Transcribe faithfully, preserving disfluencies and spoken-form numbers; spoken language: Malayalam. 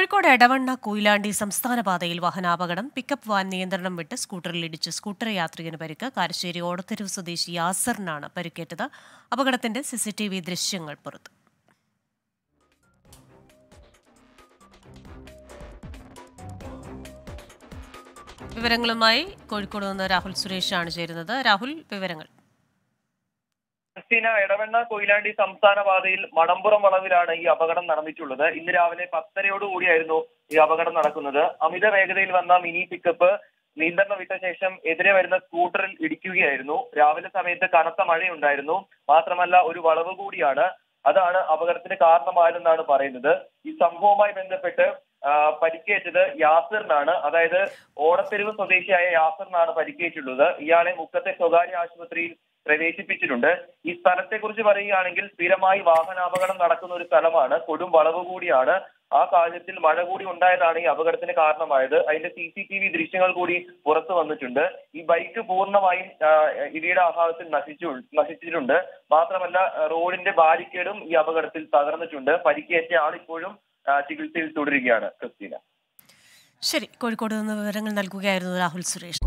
കോഴിക്കോട് എടവണ്ണ കൊയിലാണ്ടി സംസ്ഥാന പാതയിൽ വാഹനാപകടം. പിക്കപ്പ് വാൻ നിയന്ത്രണം വിട്ട് സ്കൂട്ടറിൽ ഇടിച്ച് സ്കൂട്ടർ യാത്രികന് പരിക്ക്. കാരശ്ശേരി ഓടത്തെരുവ് സ്വദേശി യാസറിനാണ് പരിക്കേറ്റത്. അപകടത്തിന്റെ സിസിടിവി ദൃശ്യങ്ങൾ പുറത്തു. വിവരങ്ങളുമായി കോഴിക്കോട് നിന്ന് രാഹുൽ സുരേഷാണ് ചേരുന്നത്. രാഹുൽ, വിവരങ്ങൾ. ക്രിസ്റ്റീന, എടവണ്ണ കൊയിലാണ്ടി സംസ്ഥാന പാതയിൽ മടമ്പുറം വളവിലാണ് ഈ അപകടം നടന്നിട്ടുള്ളത്. ഇന്ന് രാവിലെ പത്തരയോടുകൂടിയായിരുന്നു ഈ അപകടം നടക്കുന്നത്. അമിത വേഗതയിൽ വന്ന മിനി പിക്കപ്പ് നിയന്ത്രണം വിട്ട ശേഷം എതിരെ വരുന്ന സ്കൂട്ടറിൽ ഇടിക്കുകയായിരുന്നു. രാവിലെ സമയത്ത് കനത്ത മഴയുണ്ടായിരുന്നു. മാത്രമല്ല ഒരു വളവ് കൂടിയാണ്. അതാണ് അപകടത്തിന് കാരണമായതെന്നാണ് പറയുന്നത്. ഈ സംഭവവുമായി ബന്ധപ്പെട്ട് പരിക്കേറ്റത് യാസറിനാണ്. അതായത് ഓടത്തെരുവ് സ്വദേശിയായ യാസറിനാണ് പരിക്കേറ്റുള്ളത്. ഇയാളെ മുക്കത്തെ സ്വകാര്യ ആശുപത്രിയിൽ പ്രവേശിപ്പിച്ചിട്ടുണ്ട്. ഈ സ്ഥലത്തെ കുറിച്ച് പറയുകയാണെങ്കിൽ സ്ഥിരമായി വാഹനാപകടം നടക്കുന്ന ഒരു സ്ഥലമാണ്. കൊടും വളവ് കൂടിയാണ്. ആ സാഹചര്യത്തിൽ മഴ കൂടി ഉണ്ടായതാണ് ഈ അപകടത്തിന് കാരണമായത്. അതിന്റെ സി സി ടി വി ദൃശ്യങ്ങൾ കൂടി പുറത്തു വന്നിട്ടുണ്ട്. ഈ ബൈക്ക് പൂർണ്ണമായും ഇടിയുടെ ആഘാതത്തിൽ നശിച്ചു നശിച്ചിട്ടുണ്ട് മാത്രമല്ല റോഡിന്റെ ബാരിക്കേഡും ഈ അപകടത്തിൽ തകർന്നിട്ടുണ്ട്. പരിക്കേറ്റ ആൾ ഇപ്പോഴും ചികിത്സയിൽ തുടരുകയാണ്. ക്രിസ്റ്റീന, ശരി, കോഴിക്കോട് നിന്ന് വിവരങ്ങൾ നൽകുകയായിരുന്നു രാഹുൽ സുരേഷ്.